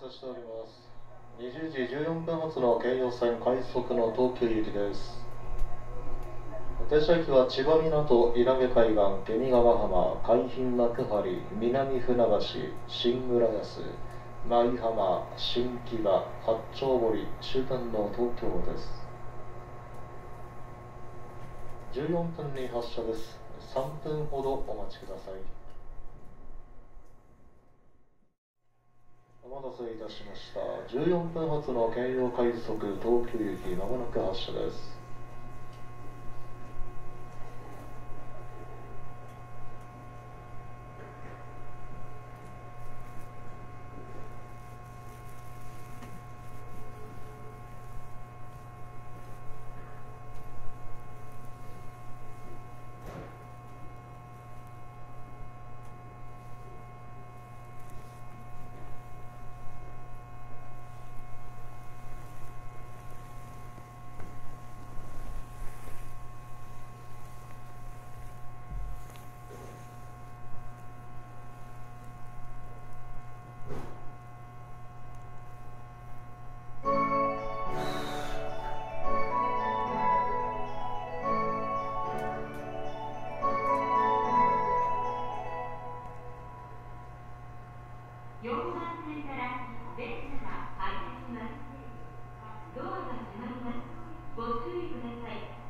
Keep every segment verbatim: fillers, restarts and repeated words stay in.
せしております。にじゅうじじゅうよんぷん発の京葉線快速の東急行きです。停車駅は千葉港、稲毛海岸、ケミ川浜、海浜幕張、南船橋、新浦安、舞浜、新木場、八丁堀、終点の東京です。じゅうよんぷんに発車です。さんぷんほどお待ちください。お待たせいたしました。じゅうよんぷん発の京葉快速東急行き、まもなく発車です。 よんばん線から電車が入ってきます。ドアが閉まります。ご注意ください。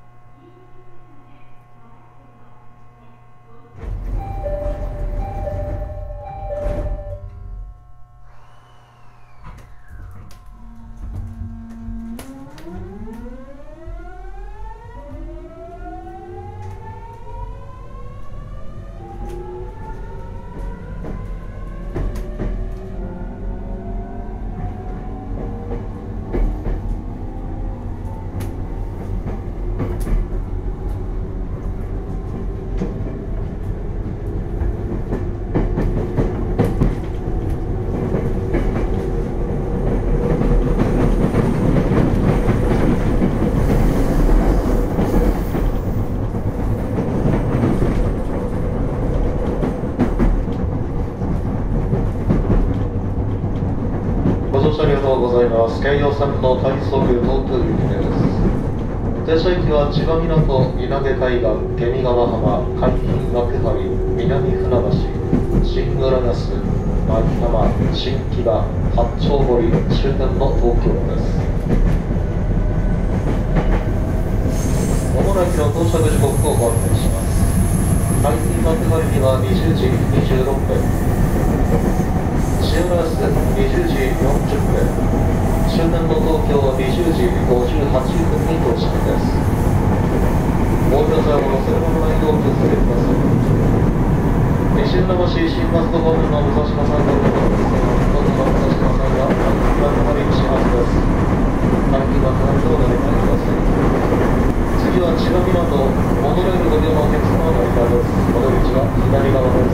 ありがとうございます。京葉線の快速東急行きです。停車駅は千葉港、稲毛海岸、ケミ川浜、海浜幕張、南船橋、新浦安、舞浜、新木場、八丁堀、終点の東京です。まもなくの到着時刻をご案内します。海浜幕張にはにじゅうじにじゅうろっぷん、新浦安にじゅうじよんじゅっぷん、終点の東京はにじゅうじごじゅうはちふんに到着です。お降りの際は忘れ物の移動を気をつけてください。西船橋新松戸方面の武蔵野線の方ですが、本日の武蔵野線は海浜幕張始発です。海浜幕張とお乗り換えください。次は千葉港、モノレールご利用のお客様の乗り換えです。窓口は左側です。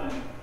です。